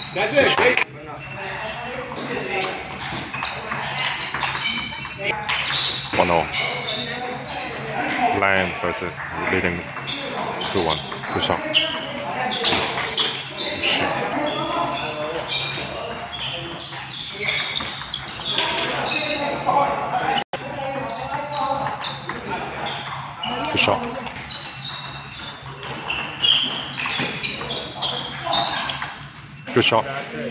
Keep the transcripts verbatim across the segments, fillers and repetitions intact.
One all. Lam versus leading two one. Good shot. Shit. Good shot. Good shot.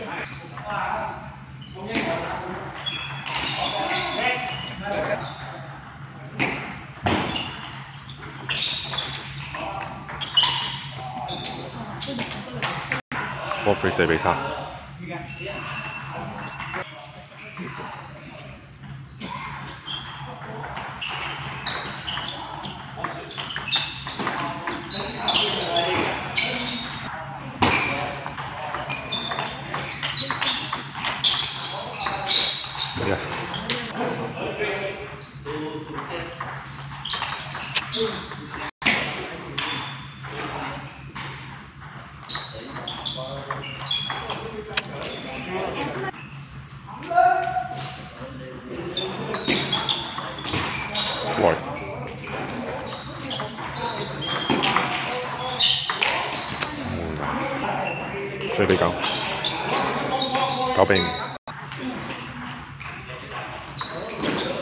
波飛四比三。Yes. Floyd.四比九，九比五。